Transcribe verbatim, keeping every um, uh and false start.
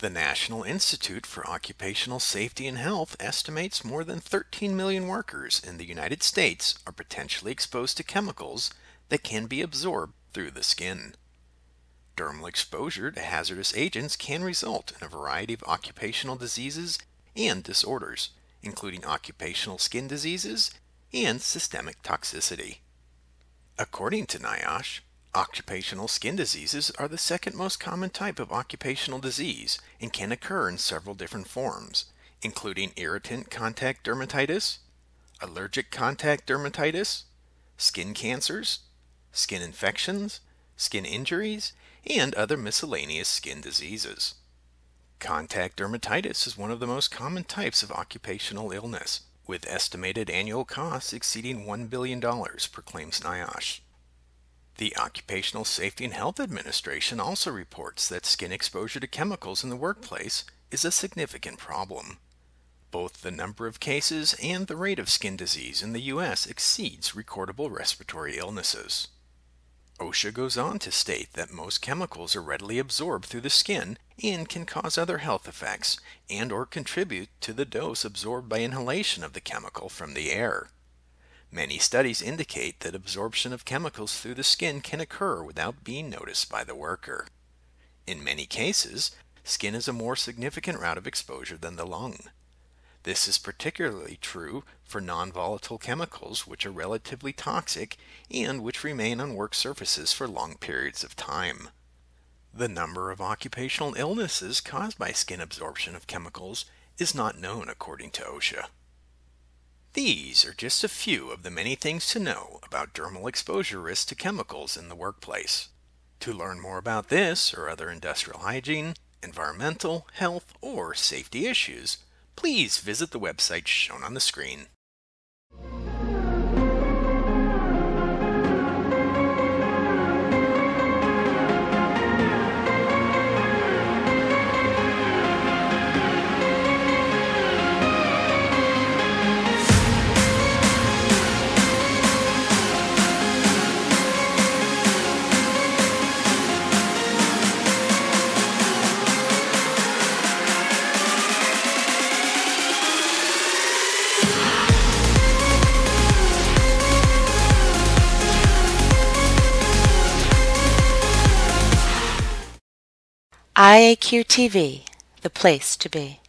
The National Institute for Occupational Safety and Health estimates more than thirteen million workers in the United States are potentially exposed to chemicals that can be absorbed through the skin. Dermal exposure to hazardous agents can result in a variety of occupational diseases and disorders, including occupational skin diseases and systemic toxicity. According to NIOSH, occupational skin diseases are the second most common type of occupational disease and can occur in several different forms, including irritant contact dermatitis, allergic contact dermatitis, skin cancers, skin infections, skin injuries, and other miscellaneous skin diseases. Contact dermatitis is one of the most common types of occupational illness, with estimated annual costs exceeding one billion dollars, proclaims NIOSH. The Occupational Safety and Health Administration also reports that skin exposure to chemicals in the workplace is a significant problem. Both the number of cases and the rate of skin disease in the U S exceeds recordable respiratory illnesses. OSHA goes on to state that most chemicals are readily absorbed through the skin and can cause other health effects and or contribute to the dose absorbed by inhalation of the chemical from the air. Many studies indicate that absorption of chemicals through the skin can occur without being noticed by the worker. In many cases, skin is a more significant route of exposure than the lung. This is particularly true for non-volatile chemicals, which are relatively toxic and which remain on work surfaces for long periods of time. The number of occupational illnesses caused by skin absorption of chemicals is not known according to OSHA. These are just a few of the many things to know about dermal exposure risks to chemicals in the workplace. To learn more about this or other industrial hygiene, environmental, health, or safety issues, please visit the website shown on the screen. I A Q T V, the place to be.